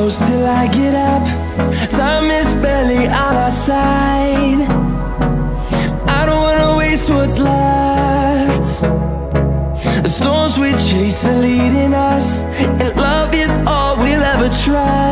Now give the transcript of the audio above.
close till I get up. Time is barely on our side. I don't wanna waste what's left. The storms we chase are leading us, and love is all we'll ever try.